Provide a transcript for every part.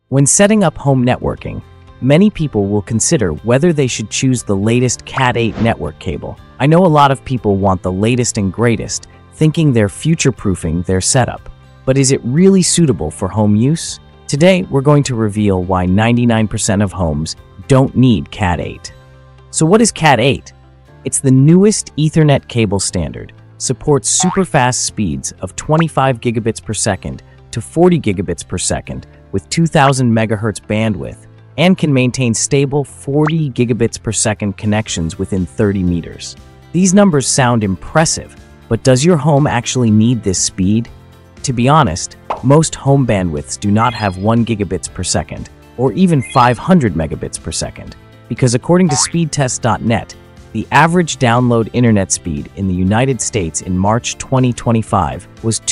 When setting up home networking, many people will consider whether they should choose the latest Cat8 network cable. I know a lot of people want the latest and greatest, thinking they're future-proofing their setup. But is it really suitable for home use? Today, we're going to reveal why 99% of homes don't need Cat8. So what is Cat8? It's the newest Ethernet cable standard, supports super-fast speeds of 25 gigabits per second to 40 gigabits per second with 2000 megahertz bandwidth, and can maintain stable 40 gigabits per second connections within 30 meters. These numbers sound impressive, but does your home actually need this speed? To be honest, most home bandwidths do not have 1 gigabits per second, or even 500 megabits per second, because according to speedtest.net, the average download internet speed in the United States in March 2025 was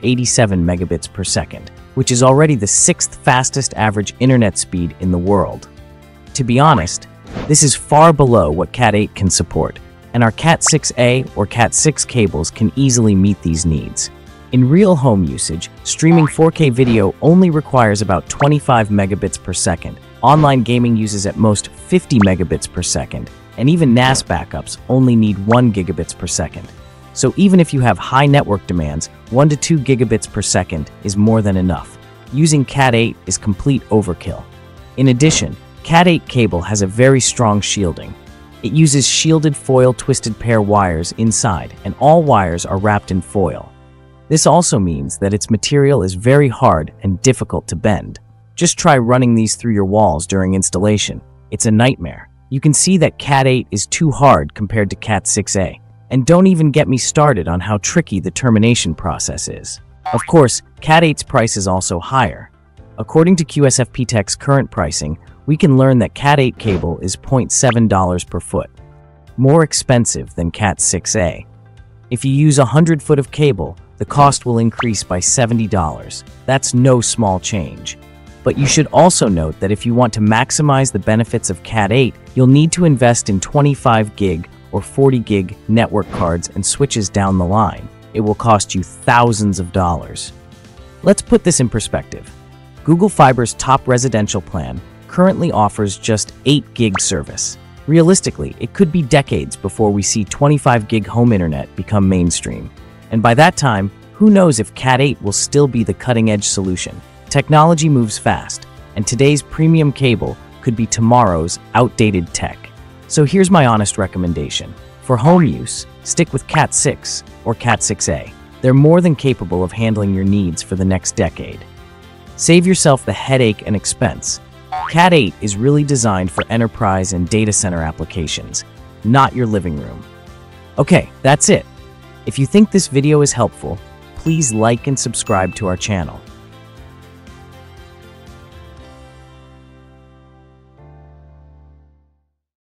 287 megabits per second, which is already the 6th fastest average internet speed in the world. To be honest, this is far below what Cat8 can support, and our Cat6a or Cat6 cables can easily meet these needs. In real home usage, streaming 4K video only requires about 25 megabits per second. Online gaming uses at most 50 megabits per second, and even NAS backups only need 1 gigabits per second. So even if you have high network demands, 1 to 2 gigabits per second is more than enough. Using Cat8 is complete overkill. In addition, Cat8 cable has a very strong shielding. It uses shielded foil twisted pair wires inside, and all wires are wrapped in foil. This also means that its material is very hard and difficult to bend. Just try running these through your walls during installation. It's a nightmare. You can see that Cat8 is too hard compared to Cat6a. And don't even get me started on how tricky the termination process is. Of course, Cat8's price is also higher. According to QSFP Tech's current pricing, we can learn that Cat8 cable is $0.7 per foot, more expensive than Cat6a. If you use 100 foot of cable, the cost will increase by $70. That's no small change. But you should also note that if you want to maximize the benefits of Cat8, you'll need to invest in 25 gig or 40 gig network cards and switches down the line. It will cost you thousands of dollars. Let's put this in perspective. Google Fiber's top residential plan currently offers just 8 gig service. Realistically, it could be decades before we see 25 gig home internet become mainstream. And by that time, who knows if Cat8 will still be the cutting-edge solution. Technology moves fast, and today's premium cable could be tomorrow's outdated tech. So here's my honest recommendation. For home use, stick with Cat6 or Cat6a. They're more than capable of handling your needs for the next decade. Save yourself the headache and expense. Cat8 is really designed for enterprise and data center applications, not your living room. Okay, that's it. If you think this video is helpful, please like and subscribe to our channel.